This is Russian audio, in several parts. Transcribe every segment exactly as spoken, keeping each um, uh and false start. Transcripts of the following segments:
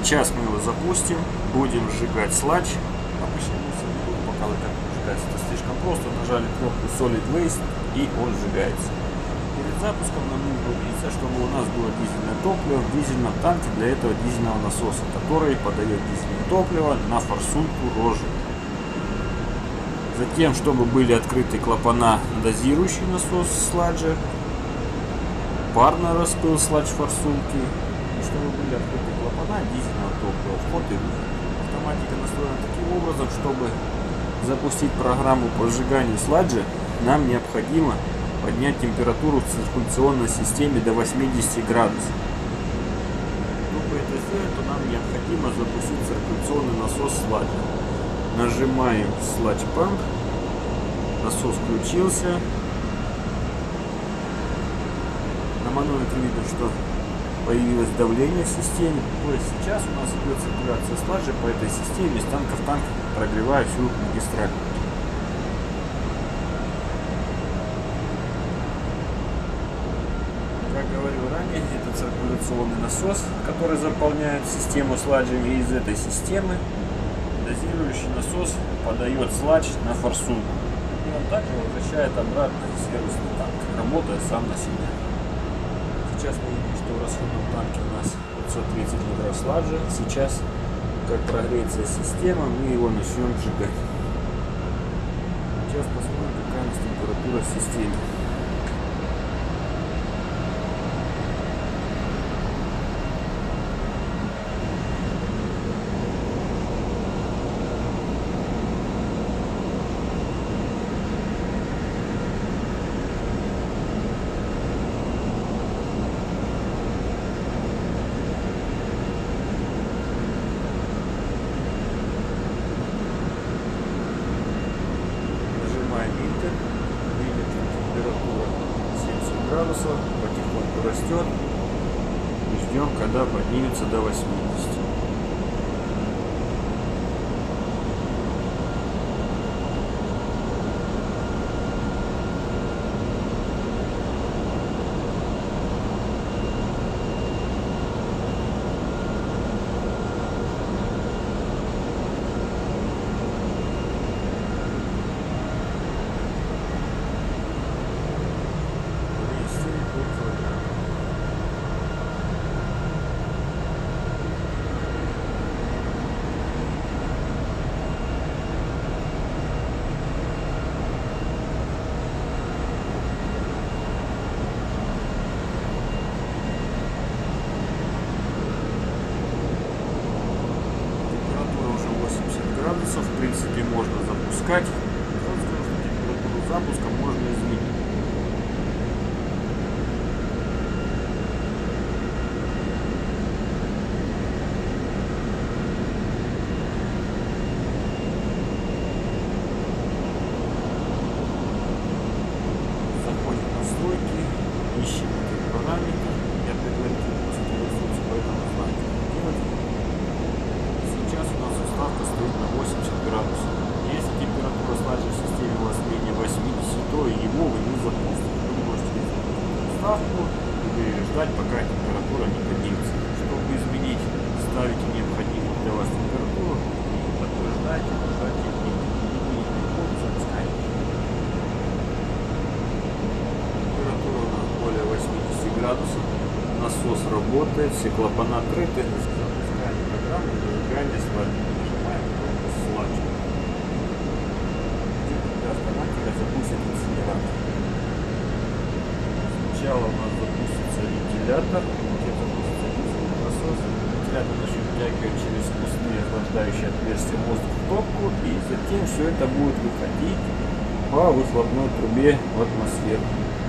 Сейчас мы его запустим, будем сжигать сладж. Обычно мусор не буду показывать, как он сжигается. Это слишком просто. Нажали кнопку Solid Waste и он сжигается. Перед запуском нам нужно убедиться, чтобы у нас было дизельное топливо в дизельном танке для этого дизельного насоса, который подает дизельное топливо на форсунку рожи. Затем, чтобы были открыты клапана на дозирующий насос сладжа, парно распыл сладж форсунки, и чтобы были открыты клапана дизельного топлива, вход и выход. Автоматика настроена таким образом, чтобы запустить программу по сжиганию сладжа, нам необходимо поднять температуру в циркуляционной системе до восьмидесяти градусов. Чтобы это сделать, то нам необходимо запустить циркуляционный насос сладжа. Нажимаем Sludge Pump, насос включился. На манометре видно, что появилось давление в системе. То есть сейчас у нас идет циркуляция сладжа по этой системе, из танка в танк, прогревая всю магистраль. Как говорил ранее, это циркуляционный насос, который заполняет систему сладжем, и из этой системы дозирующий насос подает сладж на форсунку. И он также возвращает обратно в сервисный танк, работая сам на себя. Сейчас мы видим, что в расходном танке у нас пятьсот тридцать литров сладжа. Сейчас, как прогреется система, мы его начнем сжигать. Сейчас посмотрим, какая у нас температура в системе. Градусов, потихоньку растет и ждем, когда поднимется до восьмидесяти. В принципе, можно запускать. Температуру запуска можно изменить. Заходим в настройки, ищем этот параметр. Я предварительно посмотрел, поэтому знаю, что делать. Сейчас у нас уставка стоит на восемьдесят градусов. Если температура сладжа в системе у вас менее восьмидесяти, то его вы не запустите. Вы можете изменить уставку или ждать, пока температура не поднимется. Чтобы изменить, ставите необходимую для вас температуру и подтверждаете, нажатие код, запускаете. Температура у нас более восьмидесяти градусов. Насос работает, все клапана открыты. Запускаем программу зажигания сладжа. Нажимаем кнопку сладжа. Автоматика запустит инсинератор. Сначала у нас запустится вентилятор, где запустится дизельный насос. Вентилятор начнет втягивать через пустые охлаждающие отверстия воздух в топку, и затем все это будет выходить по выхлопной трубе в атмосферу.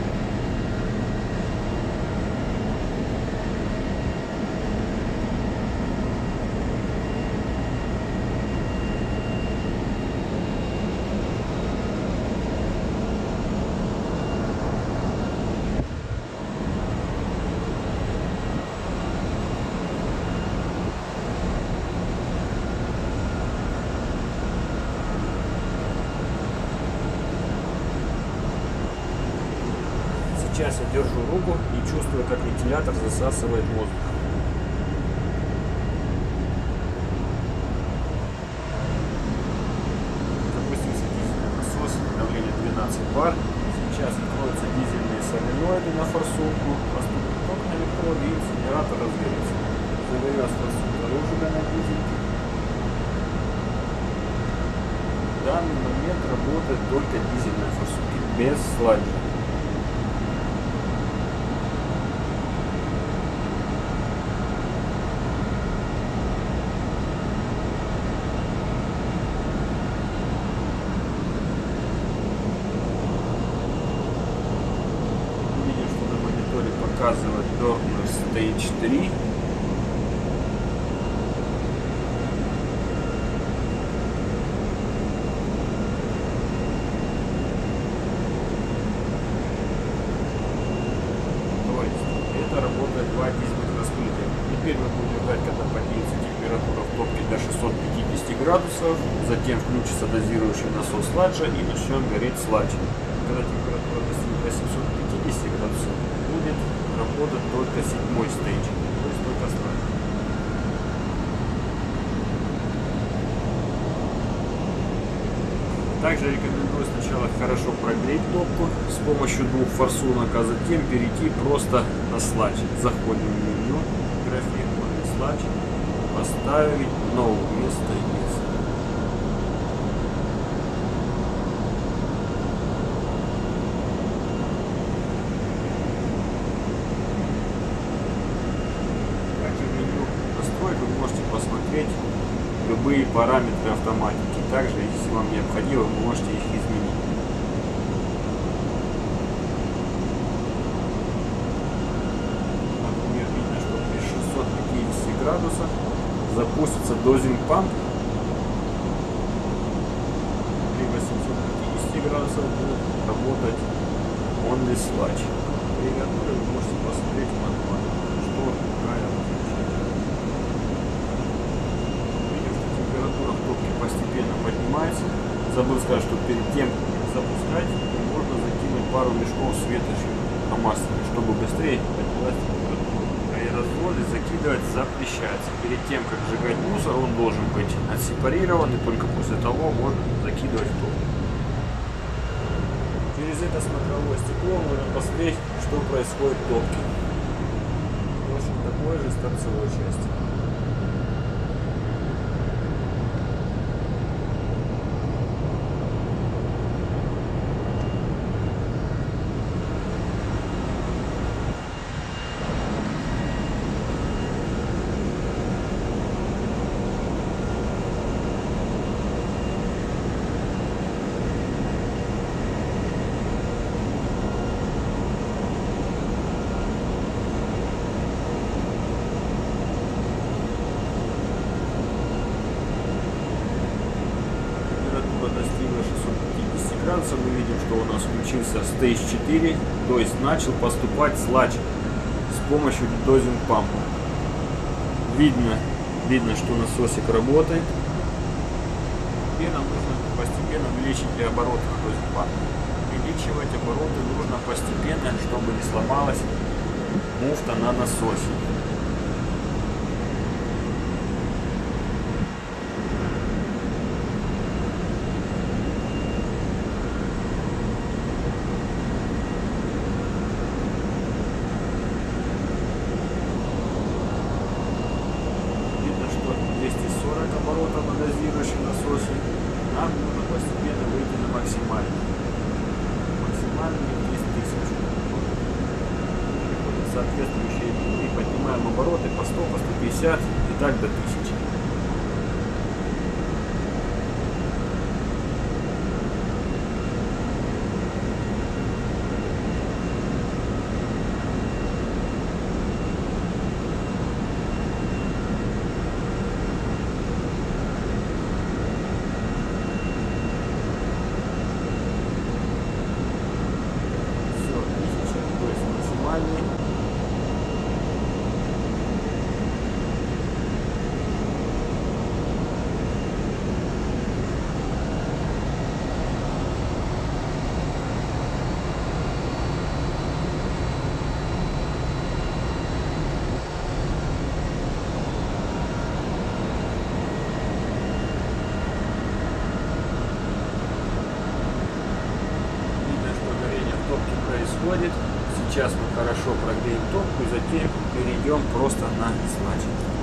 Сейчас я держу руку и чувствую, как вентилятор засасывает воздух. пар. Сейчас откроются дизельные соленоиды на форсунку, поступит ток на электроды и генератор разгорится. Завелась форсунка уже на дизельке. В данный момент работает только дизельная форсунка, без сладжа. Показывает Dorner Stage три. То есть это работает два дизельных распылителя. Теперь мы будем ждать, когда поднимется температура в топке до шестисот пятидесяти градусов, затем включится дозирующий насос сладжа и начнет гореть сладж. Когда температура достигнет восьмисот пятидесяти градусов, будет работать только седьмой стейдж, то есть только сладж. Также рекомендую сначала хорошо прогреть топку с помощью двух форсунок, а затем перейти просто на сладж. Заходим в меню, график сладж, поставить no вместо yes. Вы можете посмотреть любые параметры автоматики. Также, если вам необходимо, вы можете их изменить. Например, видно, что при шестисот пятидесяти градусах запустится дозинг памп. При восьмистот пятидесяти градусах будет работать only sludge. При которой вы можете посмотреть в мануале, что какая температура в топке постепенно поднимается. Забыл сказать, что перед тем, как запускать, можно закинуть пару мешков с ветошью намазанными, чтобы быстрее поднялась температура. Аэрозоли закидывать запрещается. Перед тем, как сжигать мусор, он должен быть отсепарирован, и только после того можно закидывать в топку. Через это смотровое стекло можно посмотреть, что происходит в топке. Точно такое же с торцевой части. Достигла шестисот пятидесяти градусов, мы видим, что у нас включился стейдж четыре, то есть начал поступать сладж с помощью дозинг пампа. Видно, видно, что насосик работает. Теперь нам нужно постепенно увеличить обороты дозинг пампа. Увеличивать обороты нужно постепенно, чтобы не сломалась муфта на насосе. Оборотов на дозирующем насосе, нам нужно постепенно выйти на максимальный. Максимальный десять тысяч. Переходим в соответствующие и поднимаем обороты по сто, по сто пятьдесят и так до тысячи. происходит. Сейчас мы хорошо прогреем топку и затем перейдем просто на сладж.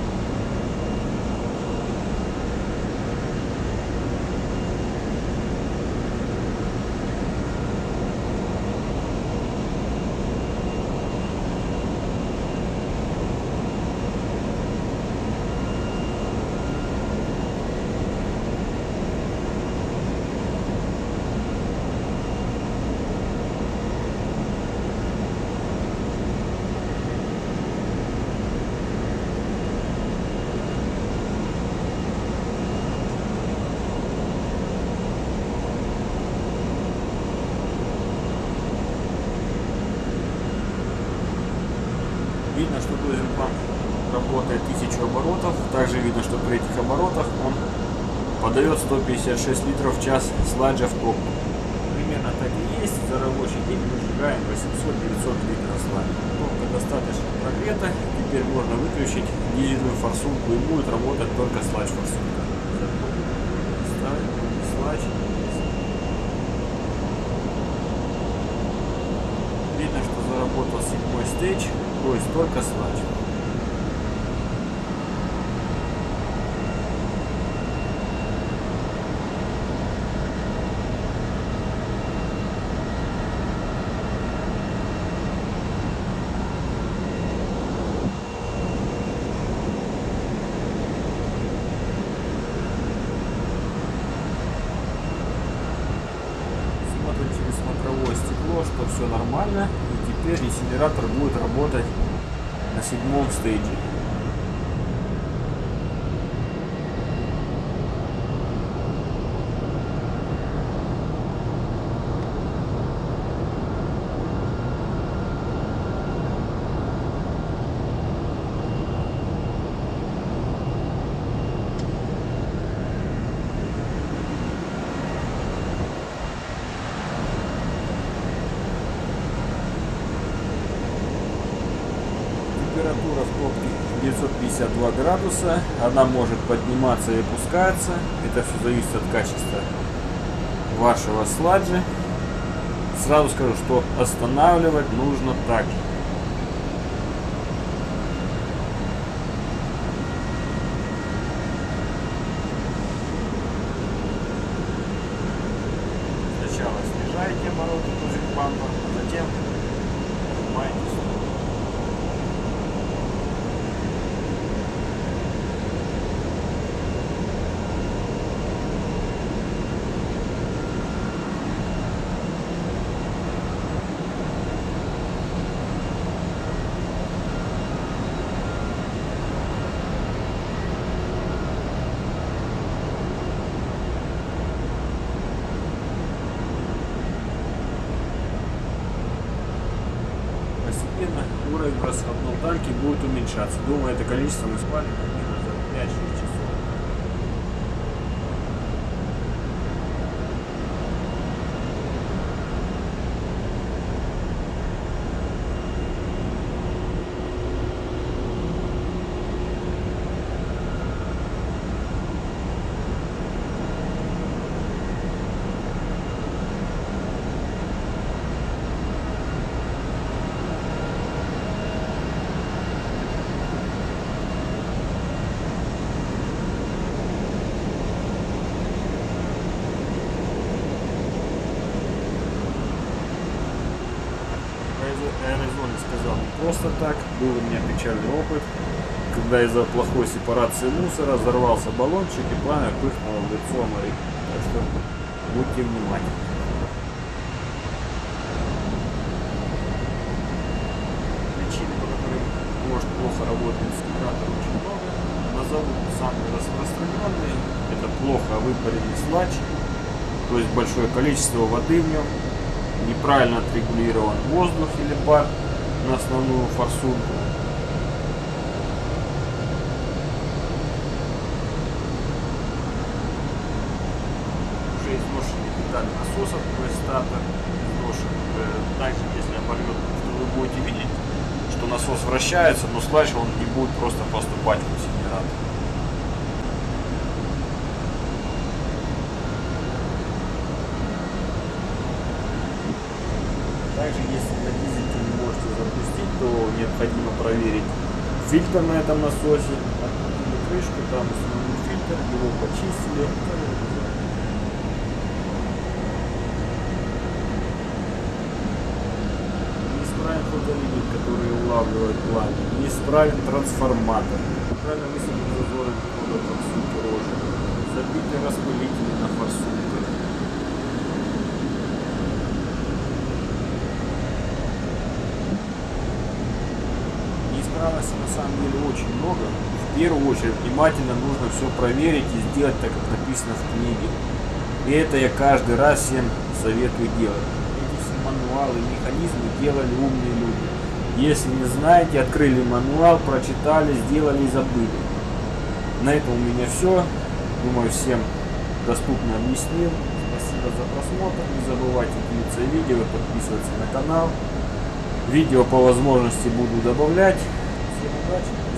Видно, что дозер памп работает тысячу оборотов. Также видно, что при этих оборотах он подает сто пятьдесят шесть литров в час сладжа в топку. Примерно так и есть. За рабочий день мы сжигаем восемьсот-девятьсот литров сладжа. Топка достаточно прогрета. Теперь можно выключить дизельную форсунку и будет работать только сладж форсунка. Ставим сладж. Видно, что заработал седьмой стейдж. То есть только сладж. Смотрим через смотровое стекло, что все нормально. И теперь инсинератор будет работать на седьмом стейдже. Температура в топке девятьсот пятьдесят два градуса. Она может подниматься и опускаться. Это все зависит от качества вашего сладжа. Сразу скажу, что останавливать нужно так же. Сначала снижаете обороты дозер пампа, а затем нажимаете стоп. Постепенно уровень в расходном танке будет уменьшаться. Думаю, это количество мы спали примерно за пять-шесть часов. Аэрозоны сказал не просто так. Был у меня печальный опыт, когда из-за плохой сепарации мусора взорвался баллончик и пламя пыхнуло в лицо моих. Так что будьте внимательны. Причины, по которым может плохо работать инсинератор, очень много. Назову самые распространенные. Это плохо выпаренный сладж, то есть большое количество воды в нем. Неправильно отрегулирован воздух или пар на основную форсунку. Уже изношенный деталь насосов, то есть статор изношен. Также, если оборвет, то вы будете видеть, что насос вращается, но сладж он не будет просто поступать в инсинератор. Также, если необходимо проверить фильтр на этом насосе. Открутили крышку, там установили фильтр, его почистили. Неисправен фотолимит, который улавливает пламя. Неисправен трансформатор. Неправильно высадили зазоры входа форсунки рожи. Забиты распылители на форсунках. Неисправностей на самом деле очень много. В первую очередь внимательно нужно все проверить и сделать так, как написано в книге. И это я каждый раз всем советую делать. Эти все мануалы, механизмы делали умные люди. Если не знаете, открыли мануал, прочитали, сделали и забыли. На этом у меня все. Думаю, всем доступно объяснил. Спасибо за просмотр. Не забывайте делиться видео, подписываться на канал. Видео по возможности буду добавлять. Всем удачи!